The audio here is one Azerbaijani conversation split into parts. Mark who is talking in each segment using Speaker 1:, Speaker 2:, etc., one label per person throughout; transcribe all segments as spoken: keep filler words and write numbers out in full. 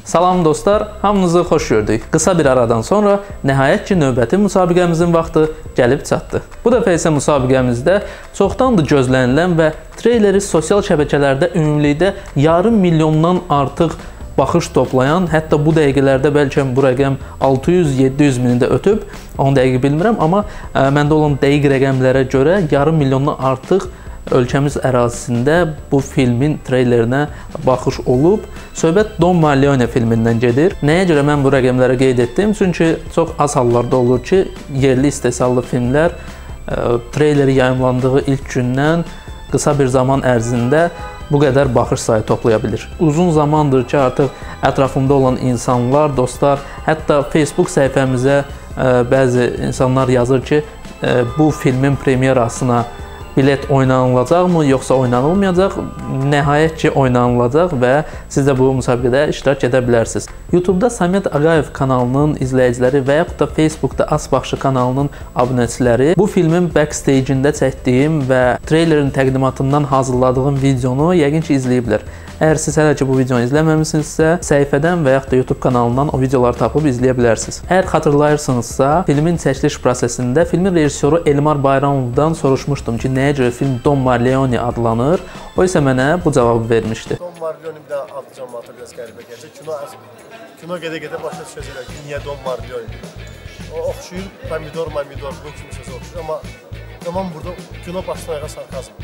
Speaker 1: Salam dostlar, hamınızı xoş gördük. Qısa bir aradan sonra nəhayət ki, növbəti müsabiqəmizin vaxtı gəlib çatdı. Bu dəfə isə müsabiqəmizdə çoxdandır gözlənilən və treyleri sosial şəbəkələrdə ümumilikdə yarım milyondan artıq baxış toplayan, hətta bu dəqiqələrdə bəlkə bu rəqəm altı yüz yeddi yüz mini də ötüb, onu dəqiq bilmirəm, amma ə, məndə olan dəqiq rəqəmlərə görə yarım milyondan artıq ölkəmiz ərazisində bu filmin treylerinə baxış olub. Söhbət Don Corleone filmindən gedir. Nəyə görə mən bu rəqəmləri qeyd etdim? Çünki çox az hallarda olur ki, yerli istehsallı filmlər ə, treyleri yayımlandığı ilk gündən qısa bir zaman ərzində bu qədər baxış sayı toplaya bilir. Uzun zamandır ki, artıq ətrafımda olan insanlar, dostlar, hətta Facebook səhifəmizə ə, bəzi insanlar yazır ki, ə, bu filmin premyerasına bilet oynanılacaqmı, yoxsa oynanılmayacaq? Nəhayət ki, oynanılacaq və siz də bu müsabiqədə iştirak edə bilərsiniz. YouTube'da Samet Ağayev kanalının izləyiciləri və yaxud da Facebook'da As Baxşı kanalının abunəçiləri bu filmin backstage-ində çəkdiyim və treylerin təqdimatından hazırladığım videonu yəqin ki, izləyiblər. Əgər siz hələ ki bu videonu izləməmisinizsə, səhifədən və yaxud da YouTube kanalından o videoları tapıb izləyə bilərsiniz. Əgər xatırlayırsınızsa, filmin çəkiliş prosesində filmin rejissoru Elmar Bayramovdan soruşmuşdum ki, nəyə görə film Don Corleone adlanır? O isə mənə bu cavabı vermişdi.
Speaker 2: Don Corleone bir də adı cəmaata biraz qəribə gələcək. Kino, kino gedə-gedə başa düşəcəklər ki, niyə Don Corleone? O oxşuyur, pomidor, mamidor, bu kimi söz oxşuyur, amma tamam burada kino başdan ayağa sarkazm.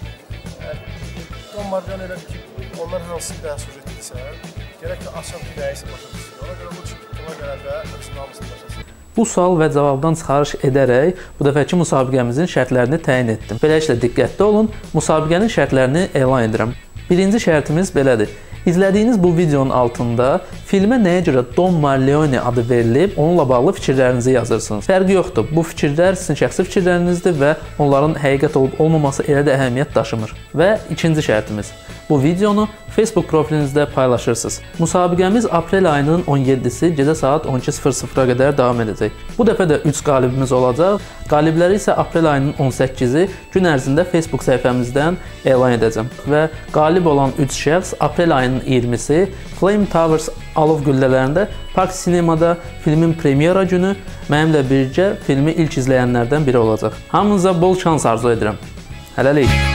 Speaker 2: Don Corleone elədir ki, onlar hansı bir süjet etsə, gərək ki, aşağı bir nəyisə başa düşsün. Ona görə bu kino gələndə hepsinin hamısını başasın. Bu sual və cavabdan çıxarış edərək bu dəfəki müsabiqəmizin şərtlərini təyin etdim. Beləliklə diqqətli olun, müsabiqənin şərtlərini elan edirəm. Birinci şərtimiz belədir. İzlədiyiniz bu videonun altında filmə nəyə görə Don Corleone adı verilib, onunla bağlı fikirlərinizi yazırsınız. Fərqi yoxdur, bu fikirlər sizin şəxsi fikirlərinizdir və onların həqiqət olub olmaması elə də əhəmiyyət daşımır. Və ikinci şərtimiz. Bu videonu Facebook profilinizdə paylaşırsınız. Müsabiqəmiz aprel ayının on yeddisi gecə saat on iki sıfır sıfıra qədər davam edəcək. Bu dəfə də üç qalibimiz olacaq. Qalibləri isə aprel ayının on səkkizi gün ərzində Facebook səhifəmizdən elan edəcəm. Və qalib olan üç şəxs aprel ayının iyirmisi Flame Towers alov güllələrində Park Sinemada filmin premyera günü mənimlə birgə filmi ilk izləyənlərdən biri olacaq. Hamınıza bol şans arzu edirəm. Hələlik.